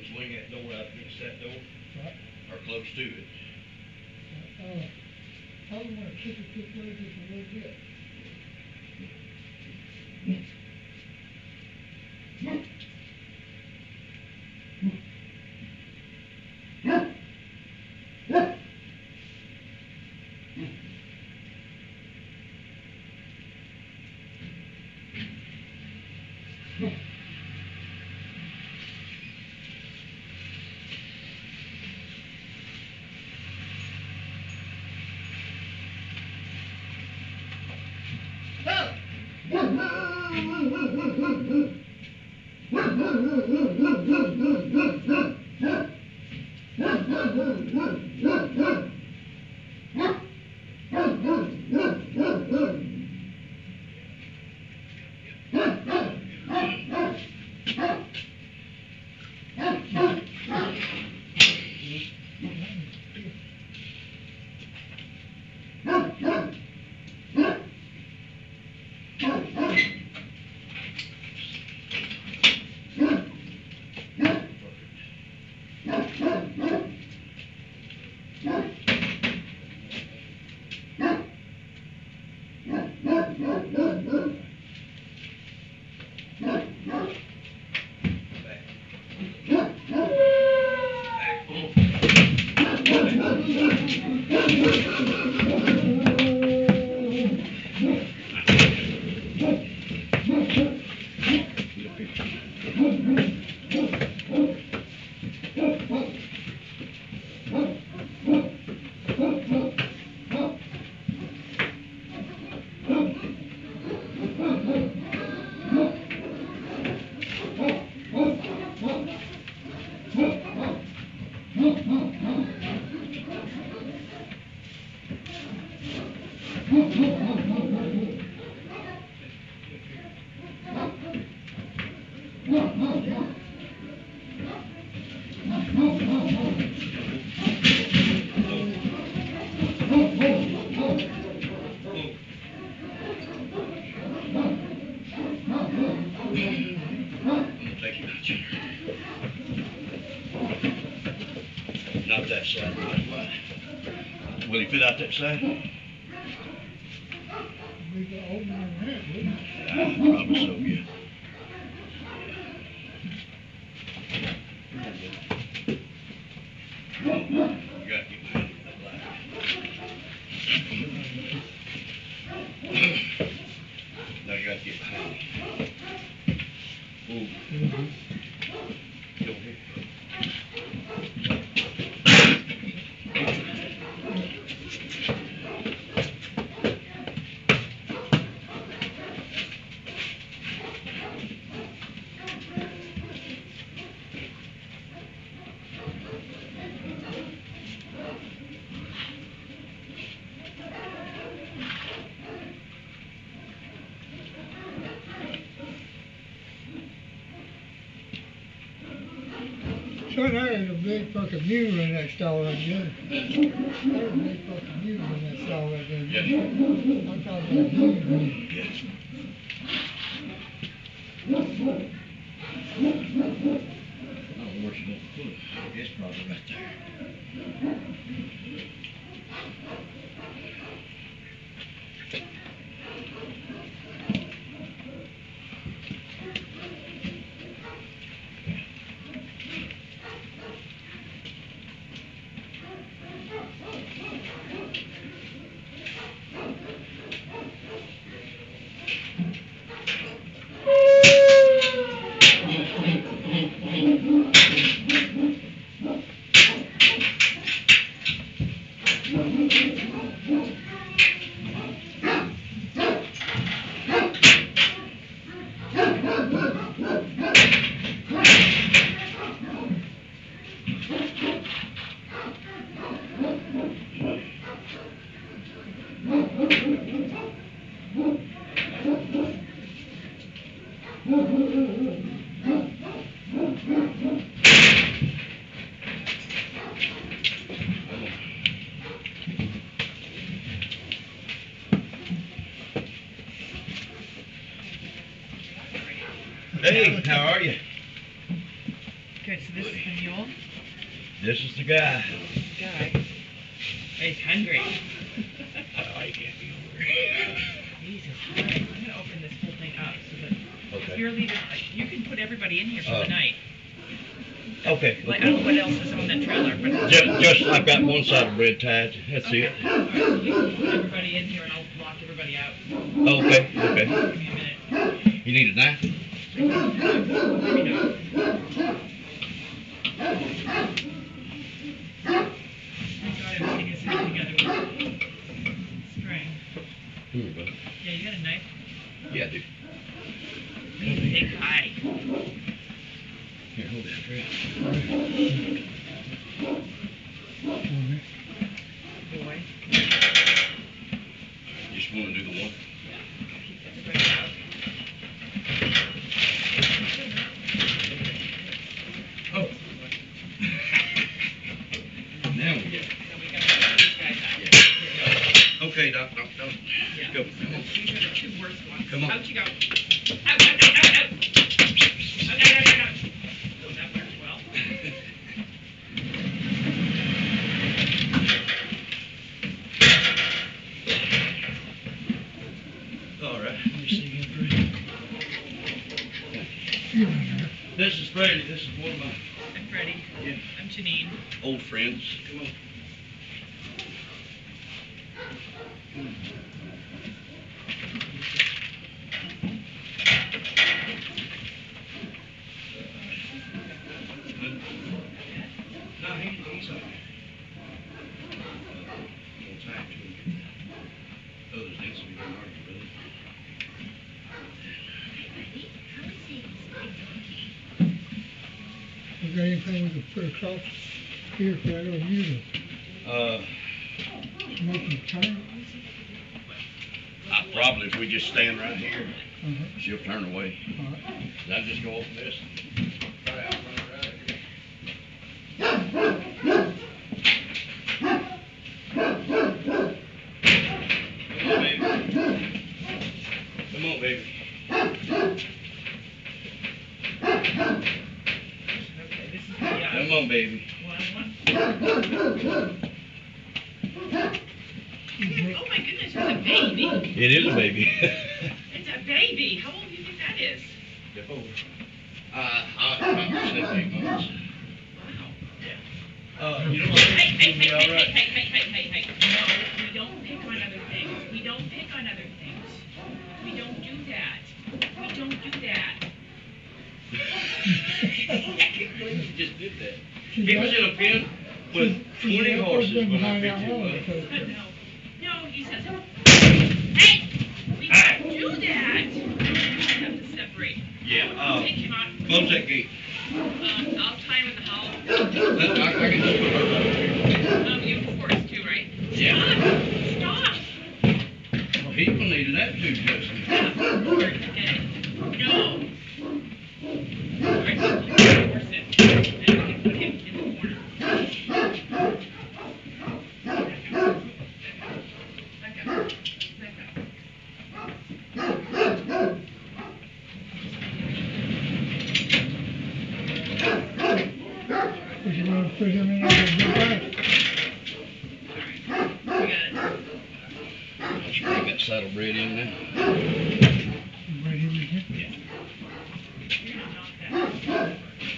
swing that door out against that door, Right. or close to it. Probably want to kick it this way just a little bit. Not that side. Will he fit out that side? We can open it in there, wouldn't it? Probably so, yeah. You gotta get behind that light. No, you gotta get behind it. Ooh. Go ahead. Son, there's a big fucking mule in that stall right there. There's a big fucking mule in that stall right there. Yes. I'm talking about mule. Yes. I don't know where she's gonna put it. It's probably right there. Hey, how are you? Okay, so this is the mule. This is the guy. Guy. He's hungry. I can't be over. Jesus Christ. I'm gonna open this whole thing up so that if Okay. you're leaving, you can put everybody in here for the night. Okay. Like, I don't know what else is on that trailer, but Just I've got one side of bread tied. That's okay. it. All right, so you can put everybody in here and I'll lock everybody out. Okay. Okay. Give me a minute. You need a knife? Let me know. Thank God everything is held together with string. Here we go. Yeah, you got a knife? Yeah, dude. Big guy. Here, hold that, Fred. Boy. Just want to do the one. Keep everybody out. Oh. Now we get it. So we gotta get these guys out. Okay, Doc. Yeah. Go. So these are the two worst ones. Come on. Out you go. Out, out, out, out, out. Out, out, out, out, out. Oh, that worked well. All right. Let me see again, Fred. This is Freddie. This is one of my I'm Freddie. Yeah. I'm Janine. old friends. Come on. No, he's all right. We'll tie it to him. Others did, so we don't argue with it. Is there anything we can put across here for that little music? Smoking tank? Probably if we just stand right here, Uh-huh. she'll turn away. All right. And I'll just go open this. Right out, run it right here. Come on, baby. Come on, baby. Okay, this is the Come on, baby. one. Oh my goodness, it's a baby. It is a baby. It's a baby. How old do you think that is? I'll say 8 months. Wow. You know Hey, hey, what? hey, All hey, right. hey. No, we don't pick on other things. We don't pick on other things. We don't do that. We don't do that. You just did that. He was in a pen with 20 horses when I picked him up. No, he says, hey, we don't do that. I have to separate. Yeah, Take him out. close that gate. I'll tie him in the hall. I can just put her right here. You have force too, right? Yeah. Stop. Well, he will need that too, Justin. Stop. No. All right, force it. And we can put him in the corner. Back up. Would you want to put him in there and go back? We got it. Let's bring that saddle bread in there. Right here with him? You're gonna knock that.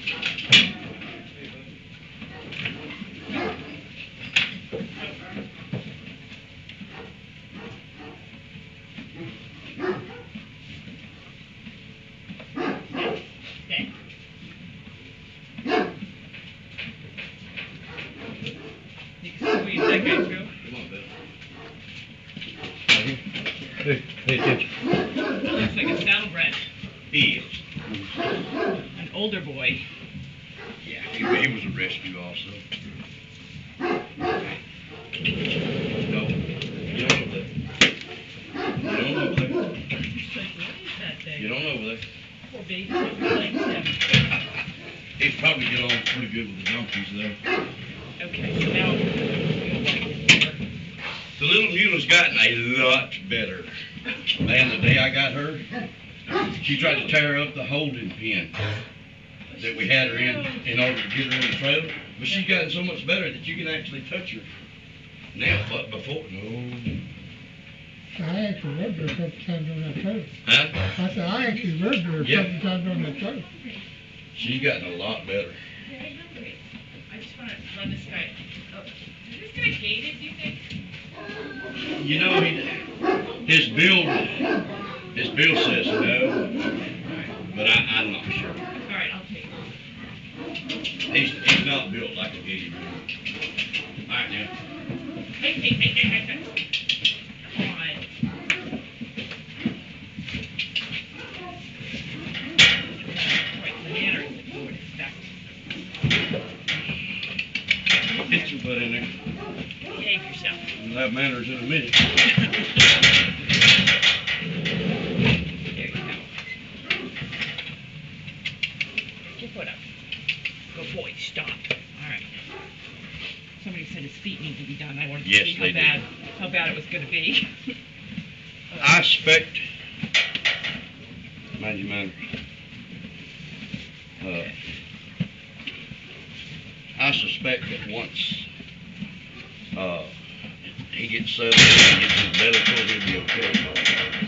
Okay. You can squeeze that guy through. Come on, Bill. Hey, pay attention. Looks like a saddlebred. He is. An older boy. Yeah, he was a rescue also. No, you don't know that. You don't know that. He's like, what is that thing? You don't know that. Poor baby. Nobody likes him. He'd probably get on pretty good with the donkeys though. Okay, so now we'll walk him over. The little mule's gotten a lot better. Man, the day I got her, she tried to tear up the holding pen. that we had her in order to get her in the trailer, but she's gotten so much better that you can actually touch her now, but before, no. I actually rubbed her a couple times on that trailer. Huh? I said, I actually rubbed her a Yeah. couple times on that trailer. She's gotten a lot better. Very hungry. I just wanna run this guy. Oh, is this guy gated, do you think? You know, his bill says no, but I'm not sure. All right, I'll take it. He's not built like a gated mule. All right, now. Hey. Come on. Quite the manner is what you would expect. Get your butt in there. Behave yourself. We'll have manners in a minute. There you go. Get your foot up. Good boy, stop. All right. Somebody said his feet need to be done. I wanted to Yes, see they how bad it was going to be. I suspect, mind your manners. I suspect that once he gets settled and gets his belly full, he'll be okay.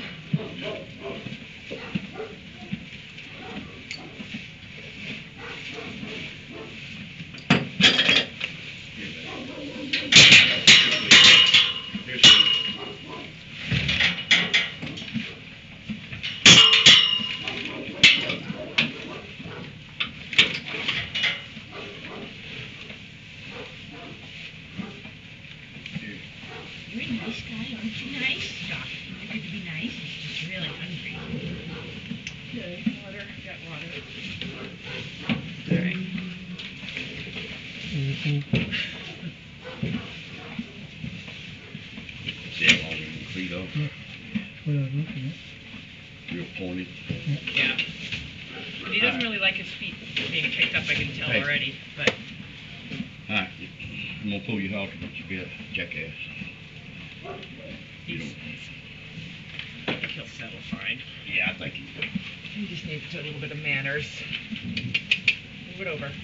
You're a nice guy, aren't you nice? Stop. You're good to be nice. He's just really hungry. Okay, water. Got water. All right. See how long you can feed off? What I was looking at. Real pointed. Yeah. But he doesn't really like his feet being picked up, I can tell Hey. already. But All right, I'm gonna pull your halter, but you be a jackass. he's, I think he'll settle fine. Yeah, I think he will. He just needs a little bit of manners. Move it over.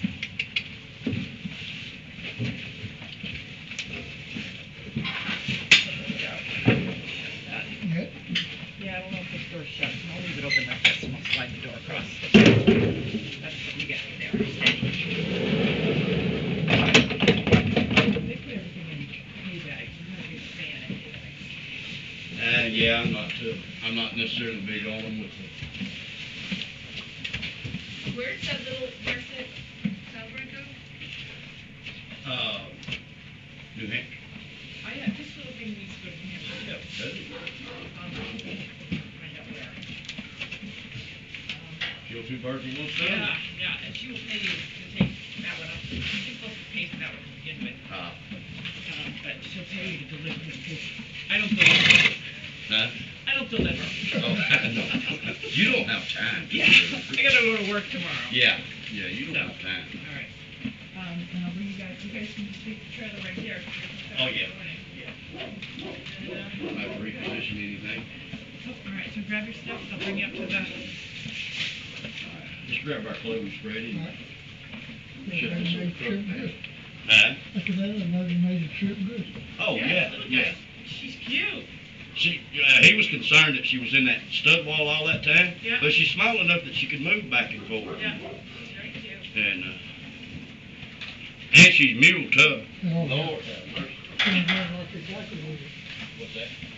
Yeah. Yeah, I don't know if this door's shut. I'll leave it open like this and I'll slide the door across. That's what you got there. Steady. They put everything in hay bags. I'm not a big fan of hay bags. Yeah, I'm not necessarily big on them with Where's that celebrant go? New Hampshire. This little thing needs to go to New Hampshire too. Does it? Find out where. Kill two birds with one stone? Yeah, and she was maybe to take that one up. She's supposed to pay for that one to begin with. But she'll pay you to deliver it because I don't deliver. Huh? I don't deliver. Oh, you don't have time. Yeah, I gotta go to work tomorrow. Yeah, you don't have time. All right. And I'll bring you guys can just take the trailer right here. Oh, yeah. And, Don't have to reposition anything. all right, so grab your stuff. I'll bring you up to the. Just grab our clothes ready. Right. Shut Another this major truck trip down. good. Huh? Look at that, another major trip good. Oh, yeah. She's cute. He was concerned that she was in that stud wall all that time. Yeah. But she's small enough that she could move back and forth. Yeah. She's very cute. And she's mule tough. Oh, Lord have mercy. Sounds like exactly what it- What's that?